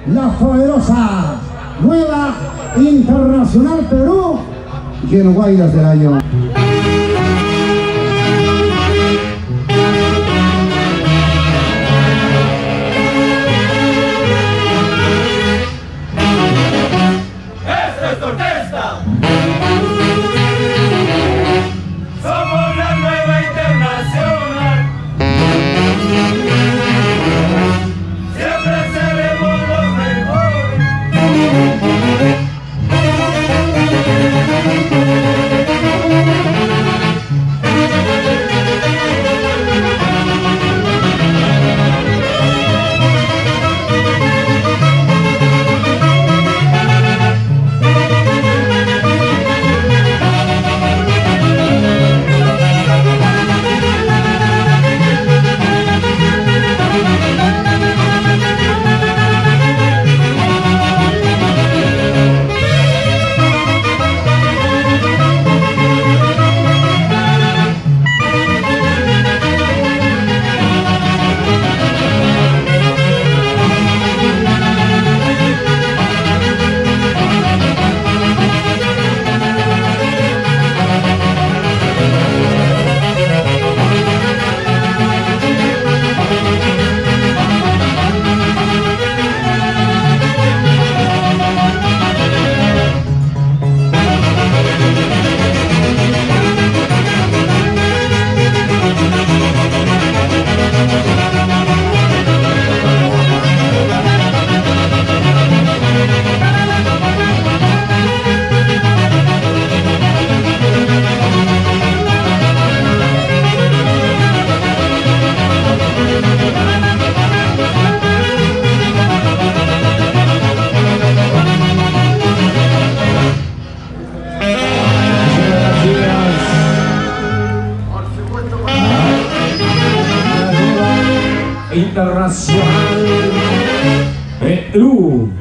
la poderosa Nueva Internacional Perú y el Guayras del año. ¡Esta es tu orquesta! ¡Somos la Nueva Internacional! ¡Siempre seremos los mejores! Internacional Perú.